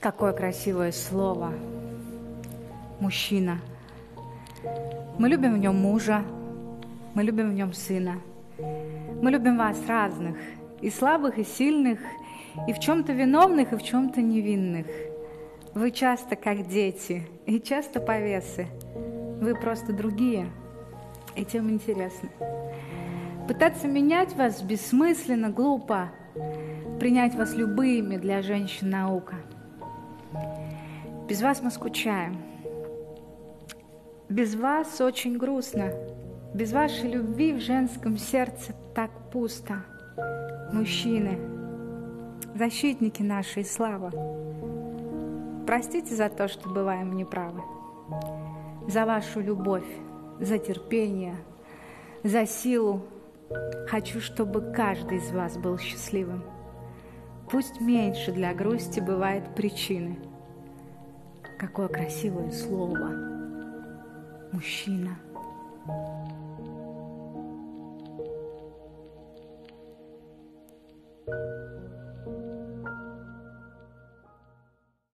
Какое красивое слово. Мужчина. Мы любим в нем мужа, мы любим в нем сына. Мы любим вас разных, и слабых, и сильных, и в чем-то виновных, и в чем-то невинных. Вы часто как дети, и часто повесы. Вы просто другие, и тем интересно. Пытаться менять вас бессмысленно, глупо. Принять вас любыми для женщин наука. Без вас мы скучаем. Без вас очень грустно. Без вашей любви в женском сердце так пусто. Мужчины, защитники нашей славы, простите за то, что бываем неправы. За вашу любовь, за терпение, за силу. Хочу, чтобы каждый из вас был счастливым. Пусть меньше для грусти бывает причины. Какое красивое слово. Мужчина.